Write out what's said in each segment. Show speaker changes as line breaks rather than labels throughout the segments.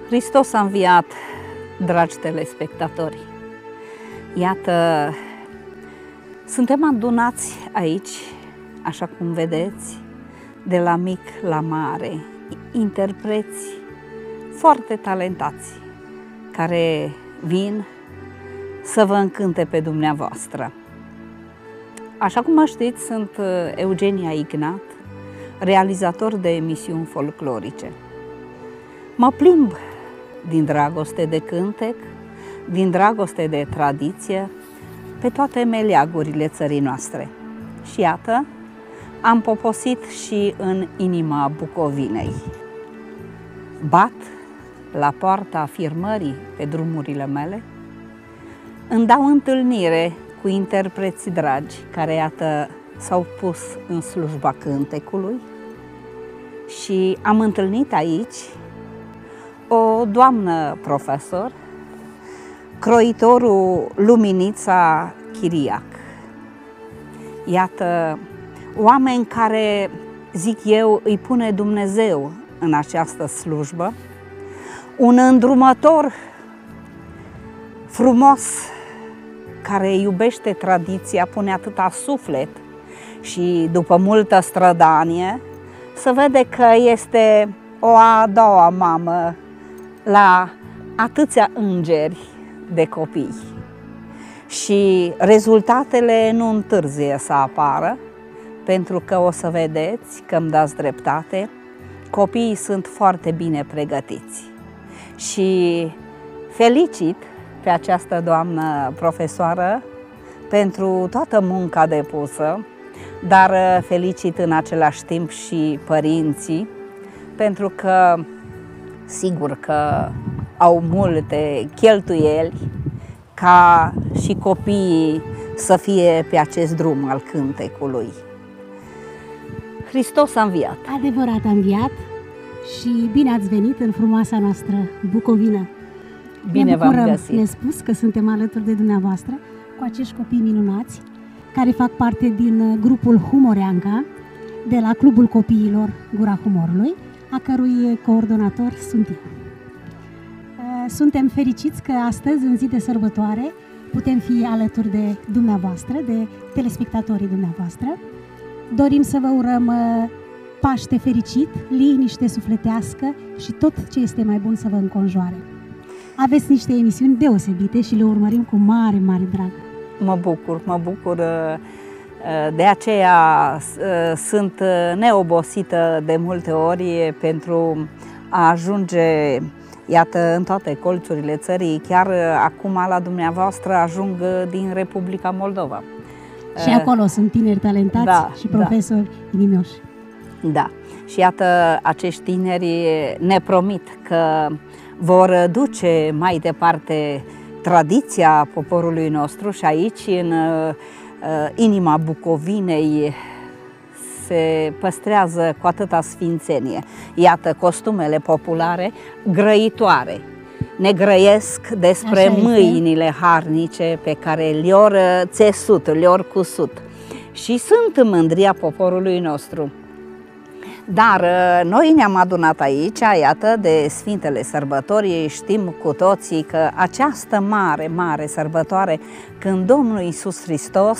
Hristos a înviat, dragi telespectatori. Iată, suntem adunați aici, așa cum vedeți, de la mic la mare, interpreți foarte talentați, care vin să vă încânte pe dumneavoastră. Așa cum știți, sunt Eugenia Ignat, realizator de emisiuni folclorice. Mă plimb din dragoste de cântec, din dragoste de tradiție, pe toate meleagurile țării noastre. Și iată, am poposit și în inima Bucovinei. Bat la poarta afirmării pe drumurile mele, îmi dau întâlnire cu interpreți dragi care, iată, s-au pus în slujba cântecului și am întâlnit aici o doamnă profesor, croitorul Luminița Chiriac. Iată, oameni care, zic eu, îi pune Dumnezeu în această slujbă, un îndrumător frumos care iubește tradiția, pune atâta suflet și după multă strădanie se vede că este o a doua mamă la atâția îngeri de copii. Și rezultatele nu întârzie să apară, pentru că o să vedeți că îmi dați dreptate, copiii sunt foarte bine pregătiți. Și felicit pe această doamnă profesoară pentru toată munca depusă, dar felicit în același timp și părinții, pentru că sigur că au multe cheltuieli ca și copiii să fie pe acest drum al cântecului. Hristos a înviat!
Adevărat a înviat și bine ați venit în frumoasa noastră Bucovină!
Bine v-am găsit!
Ne spus că suntem alături de dumneavoastră cu acești copii minunați care fac parte din grupul Humoreanca de la Clubul Copiilor Gura Humorului, a cărui coordonator sunt eu. Suntem fericiți că astăzi, în zi de sărbătoare, putem fi alături de dumneavoastră, de telespectatorii dumneavoastră. Dorim să vă urăm Paște fericit, liniște sufletească și tot ce este mai bun să vă înconjoare. Aveți niște emisiuni deosebite și le urmărim cu mare, mare drag.
Mă bucur. De aceea sunt neobosită de multe ori pentru a ajunge, iată, în toate colțurile țării. Chiar acum la dumneavoastră ajung din Republica Moldova.
Și acolo sunt tineri talentați, da, și profesori inimioși.
Da. Și iată, acești tineri ne promit că vor duce mai departe tradiția poporului nostru și aici, în inima Bucovinei, se păstrează cu atâta sfințenie. Iată, costumele populare grăitoare ne grăiesc despre mâinile harnice pe care le-or țesut, le-or cusut și sunt mândria poporului nostru. Dar noi ne-am adunat aici, iată, de Sfintele Sărbători. Știm cu toții că această mare, mare sărbătoare, când Domnul Iisus Hristos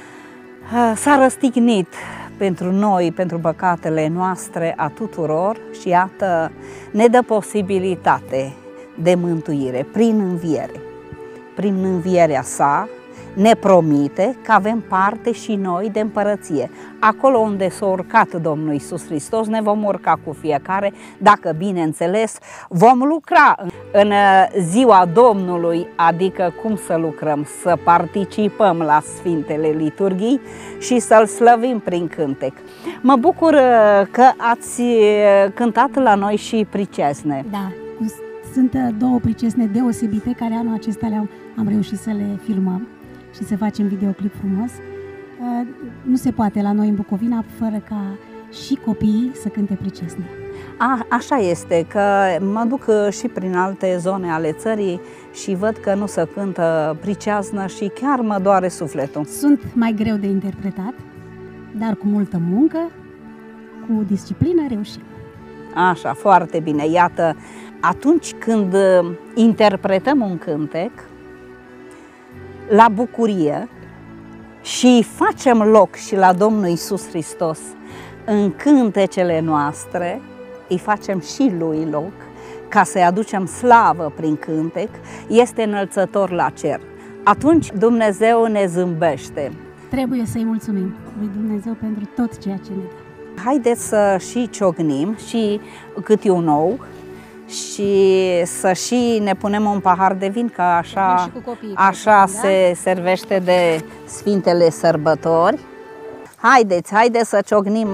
s-a răstignit pentru noi, pentru păcatele noastre a tuturor și iată, ne dă posibilitate de mântuire prin înviere. Prin învierea sa ne promite că avem parte și noi de împărăție. Acolo unde s-a urcat Domnul Iisus Hristos, ne vom urca cu fiecare, dacă bineînțeles vom lucra în ziua Domnului, adică cum să lucrăm? Să participăm la Sfintele Liturghii și să-L slăvim prin cântec. Mă bucur că ați cântat la noi și pricesne.
Da, sunt două pricesne deosebite care anul acesta am reușit să le filmăm și să facem videoclip frumos. Nu se poate la noi în Bucovina fără ca și copiii să cânte pricesne.
Așa este, că mă duc și prin alte zone ale țării și văd că nu se cântă priceaznă și chiar mă doare sufletul.
Sunt mai greu de interpretat, dar cu multă muncă, cu disciplină reușim.
Așa, foarte bine. Iată, atunci când interpretăm un cântec la bucurie și facem loc și la Domnul Iisus Hristos în cântecele noastre, îi facem și Lui loc, ca să-i aducem slavă prin cântec, este înălțător la cer. Atunci Dumnezeu ne zâmbește.
Trebuie să-i mulțumim lui Dumnezeu pentru tot ceea ce ne dă.
Haideți să și ciocnim și câte un ou și să și ne punem un pahar de vin, că așa se servește de Sfintele Sărbători. Haideți să ciocnim.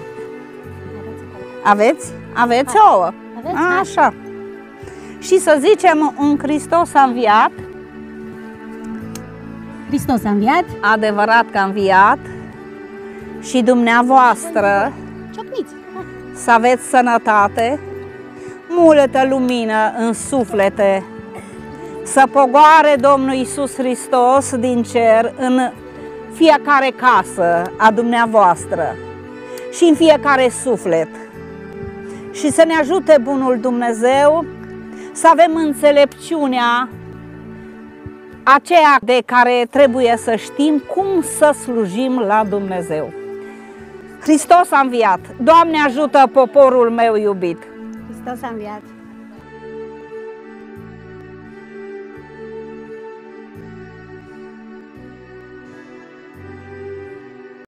Aveți ouă? Așa. Și să zicem un Hristos a înviat.
Hristos a înviat.
Adevărat că a înviat. Și dumneavoastră
Ciocniți.
să aveți sănătate, multă lumină în suflete, să pogoare Domnul Iisus Hristos din cer în fiecare casă a dumneavoastră și în fiecare suflet. Și să ne ajute bunul Dumnezeu să avem înțelepciunea aceea de care trebuie să știm cum să slujim la Dumnezeu. Hristos a înviat! Doamne ajută poporul meu iubit!
Hristos a înviat!